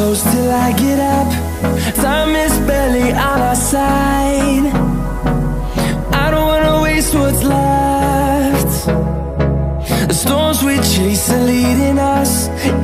close till I get up. Time is barely on our side. I don't wanna waste what's left. The storms we chase are leading us